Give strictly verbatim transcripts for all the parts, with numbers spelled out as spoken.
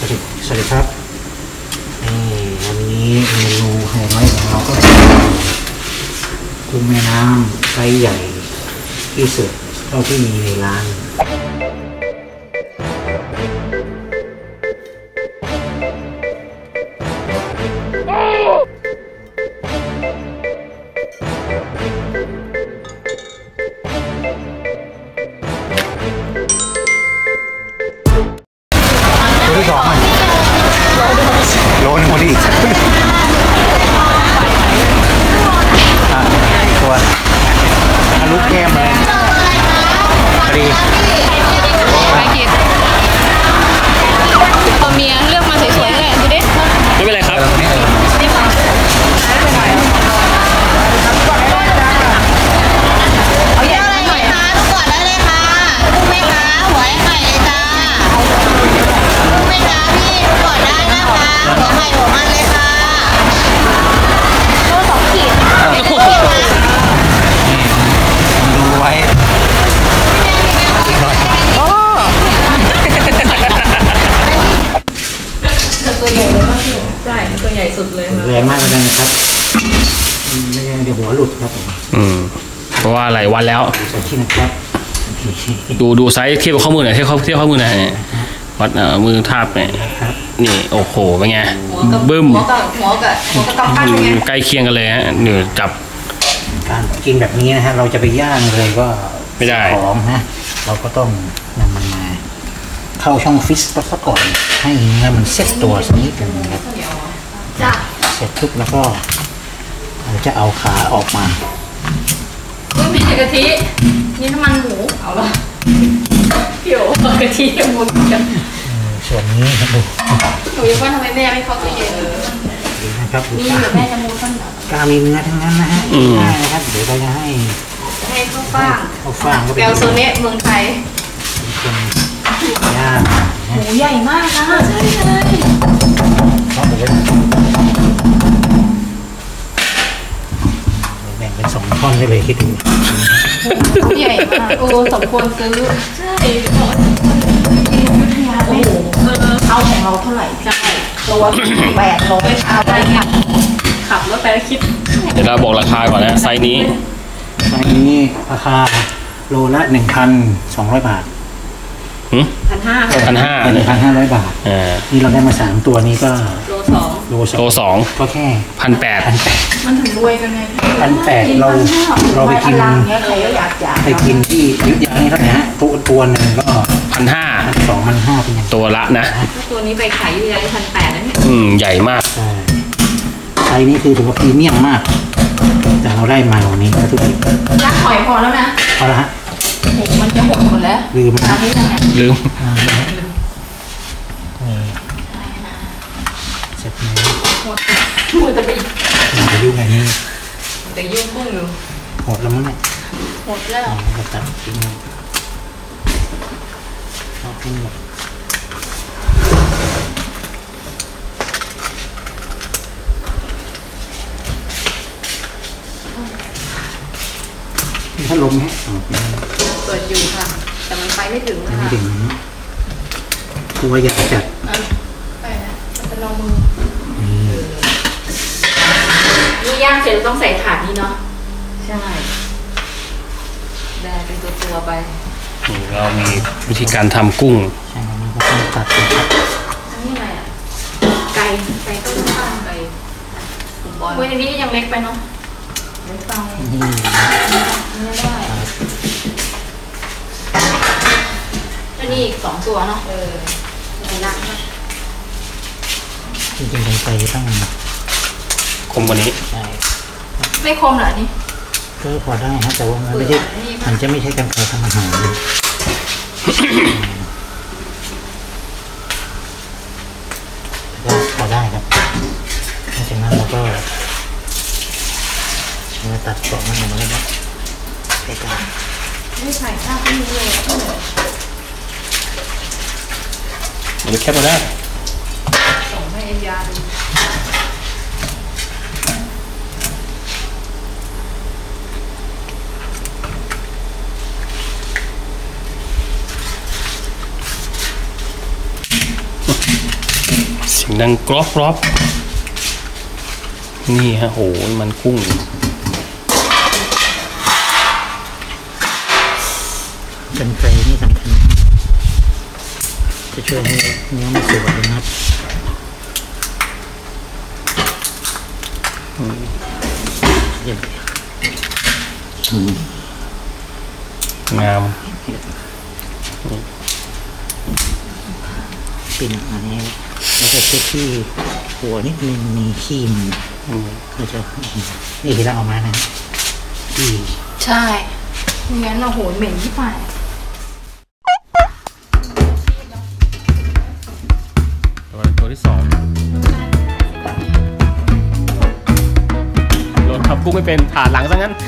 สวัสดีครับนี่วันนี้เมนูไฮไลท์ของเราก็กุ้งแม่น้ำไซส์ใหญ่ที่สุดเท่าที่มีในร้านตัวที่สองโลนึงพอดีตัวทะลุแก้มเลยพอดีตัวเมียเลือกมาสวยๆเลยดูดิไม่เป็นไรครับเอาอย่างไรหน่อยค่ะทุกคนได้เลยค่ะกุ้งแม่ค้าหัวไข่เลยจ้ากุ้งแม่ค้าพี่ทุกคนได้นะคะหัวไข่หัวมันเลยค่ะโลสองขีดดูไว้ตัวใหญ่เลยมากใช่ตัวใหญ่สุดเลยแรงมากเลยนะครับไม่งั้นเดี๋ยวหัวหลุดครับผมอืมเพราะว่าหลายวันแล้วใส่ชิ้นนะครับดูดูไซส์เทียบข้อมือหน่อยเทียบข้อเทียบข้อมือหน่อยวัดเอ่อมือทาบเนี่ยนี่โอ้โหเป็นไงบึ้มหัวกับหัวกับหัวกับกำปั้นเป็นไงใกล้เคียงกันเลยฮะเดี๋ยวจับการกินแบบนี้นะฮะเราจะไปย่างเลยก็ไม่ได้ของฮะเราก็ต้องนำมันมาเข้าช่องฟิสซะก่อนให้เนื้อมันเซ็ตตัวสักนิดหนึ่งนะครับเสร็จปุ๊บแล้วก็เราจะเอาขาออกมาไม่มีกะทินี่น้ำมันหมูเอาละเกี่ยวกะทิกับหมูกันส่วนนี้ครับดูหนูยังว่าทำไมแม่ไม่เข้าตู้เย็นนะครับมีหรือแม่จะมูต้นหรอกามีเนื้อทั้งนั้นนะฮะได้นะครับเดี๋ยวเราจะให้ให้ข้าวฟ่างข้าวฟ่างก็เป็นแกวโซเนะเมืองไทยเป็นย่างหมูใหญ่มากนะใช่เลยแบ่งเป็นสองท่อนได้เลยคิดดูใหญ่มากโอ้สมควรซื้อใช่โอ้โหเอาของเราเท่าไหร่ใช่ตัวแปดร้อยเอาไปขับขับรถไปแล้วคิดเดี๋ยวเราบอกราคาก่อนนะไซส์นี้ไซส์นี้ราคาโลละหนึ่งพันสองร้อยบาทพันห้าพันห้าหนึ่งพันห้าร้อยบาทนี่เราได้มาสามตัวนี้ก็โลสองโลสองโลสองก็แค่พันแปดพันแปดมันถึงรวยกันไงพันแปดเราเราไปกินไปกินที่ยุทธยานี่เท่าไหร่ฮะตัวตัวหนึ่งก็พันห้าสองพันห้าเป็นยังตัวละนะตัวนี้ไปขายยุทธยาพันแปดนะเนี่ยอืมใหญ่มากใช่ไซส์นี้คือถือว่าพรีเมียมมากแต่เราได้มาวันนี้ก็ทุกทียักษ์หอยพอแล้วนะพอแล้วฮะมันจะหมดหมดแล้วลืมนะลืมเสร็จแล้วหมดหมดจะไปจะยุ่งไงนี่แต่ยุ่งพุ่งอยู่หมดแล้วมั้งเนี่ยหมดแล้วก็ตัดทิ้งเอาทิ้งหมดถ้าลมไหมเปิดอยู่ค่ะแต่มันไปไม่ถึงค่ะไม่ถึงกลัวอยากจัดไปนะมันเป็นรองมือนี่ย่างเสร็จต้องใส่ถาดนี้เนาะใช่ได้เป็นตัวตัวไปเรามีวิธีการทำกุ้งใช่นี่ก็ต้องตัดเป็นครับอันนี้อะไรอ่ะไก่ไก่ต้มข้าวไก่บอลเว้ยอันนี้ยังเล็กไปเนาะเล็กไปไม่ได้แล้วนี่อีกสองตัวเนาะเออนักมากจริงๆไปต้องคมกว่านี้ใช่ไม่คมเหรอนี่ก็พอได้ฮะแต่ว่ามันไม่ใช่มันจะไม่ใช่การทำอาหารเลยก็พอได้ครับหลังจากนั้นเราก็มาตัดกล่องมันออกมาแล้วนะใส่กันไม่ใส่ข้าวไม่มีเลยมันแค่มาได้ส่งให้เอ็นยาดูดังกรอบกรอบนี่ฮะโหมันกุ้งเป็นไฟนี่สำคัญจะช่วยให้เนื้อมันสวยนะครับงามปิ่นอันนี้แล้วก็เช็ดที่หัวนิดนึงมีขี้มันก็จะนี่ที่เราเอามานะที่ใช่งั้นเราโหยเหม็นที่ฝ่ายตัวตัวที่สองโดนทับกุ้งไม่เป็นผ่านหลังซะงั้น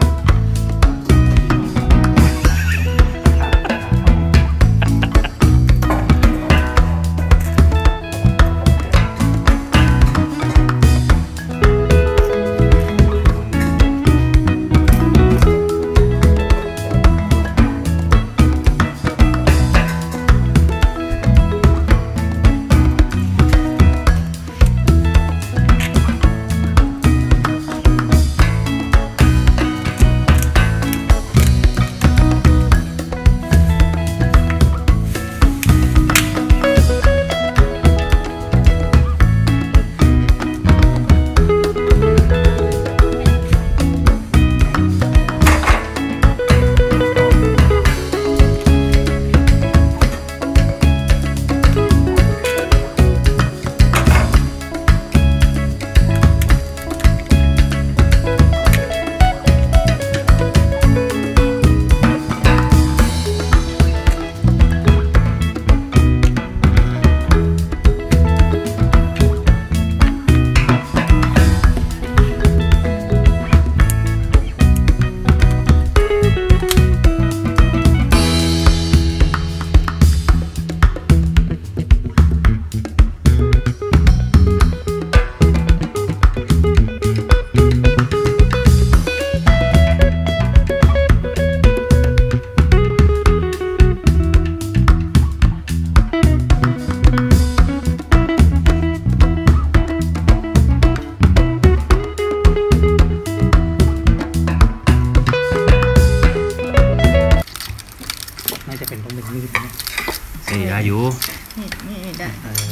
นี่ได้อยู่นี่นี่ได้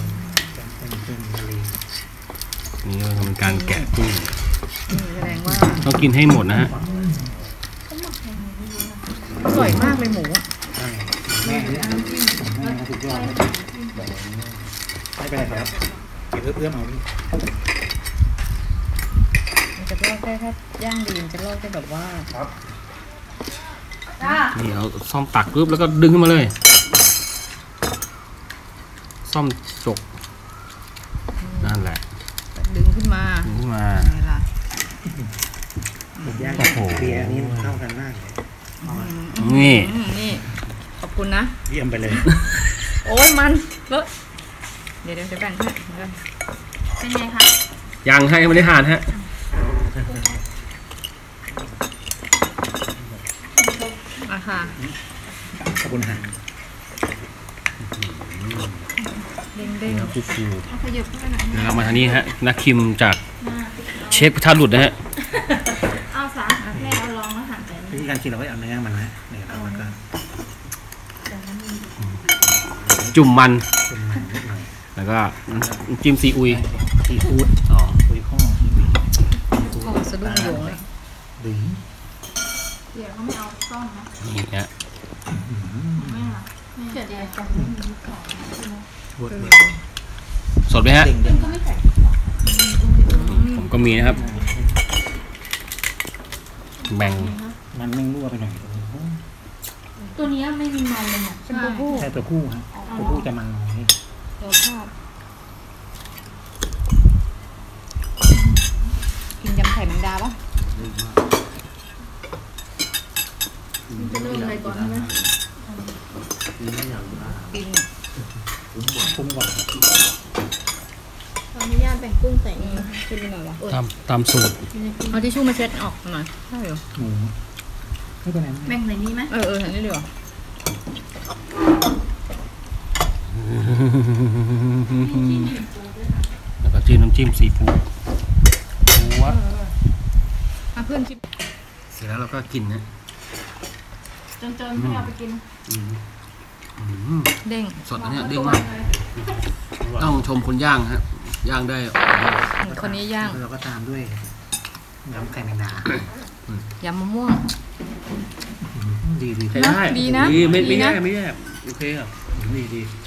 นี่เราทำการแกะกุ้งแสดงว่าต้องกินให้หมดนะฮะอร่อยมากเลยหมูอ่ะแม่เนี่ยแม่สุดยอดไม่เป็นไรครับเก็บเอื้อมเอาดิมันจะลอกได้ถ้าย่างดีมันจะลอกได้แบบว่าครับนี่เอาซ่อมตักปุ๊บแล้วก็ดึงขึ้นมาเลยซ่อมจกนั่นแหละดึงขึ้นมาดึงขึ้นมาไงล่ะโอ้โหเบียร์นี่เข้ากันมากเลยนี่นี่ขอบคุณนะเยี่ยมไปเลยโอ้ยมันเลอะเดี๋ยวเดี๋ยวจะแบ่งให้เป็นไงคะยังให้ไม่ได้ทานฮะอ่ะค่ะขอบคุณฮะเด้งเด้งชิวๆเอาขยับเข้าไปหน่อยนะครับมาทางนี้ฮะนักคิมจากเชฟกระทะหลุดนะฮะเอาสาแม่เอาลองแล้วหั่นไปวิธีการกินเราก็เอาเนื้อมันนะเนี่ยเราแล้วก็จุ่มมันแล้วก็จิ้มซีอุยซีฟู้ดอ๋ออุยข้อข้อสะดุ้งโยงเลยดึงเดี๋ยวเขาไม่เอาซ่อนนะนี่ฮะไม่หรอเกิดอะไรกันไม่มีของสดไหมฮะผมก็มีนะครับแบ่งมันไม่รั่วไปหน่อยตัวนี้ไม่มีมันเลยเนี่ยเป็นตัวผู้ใช่ตัวผู้ครับตัวผู้จะมันน้อยตัวชอบกินยำไข่แมงดาปะจะเริ่มอะไรก่อนนะกินคุ้มก่อนขออนุญาตแบ่งกุ้งใส่นี่กินหน่อยวะตามตามสูตรเอาทิชชู่มาเช็ดออกหน่อยใช่เหรอหมูไม่เป็นไรแบ่งใส่นี่ไหมเออเออใส่นี่ดีกว่าจิ้มน้ำจิ้มซีฟู้ดวัดมาเพื่อนชิมเสร็จแล้วเราก็กินนะจนๆไม่เอาไปกินอืมอืมเด้งสดนะเนี่ยเด้งมากต้องชมคนย่างฮะย่างได้คนนี้ย่างแล้วเราก็ตามด้วยน้ำไข่แมงดายำมะม่วงดีดีใช้ได้ดีนะดีไม่ดีไม่นะแย่ไม่แย่โอเคอ่ะดีดี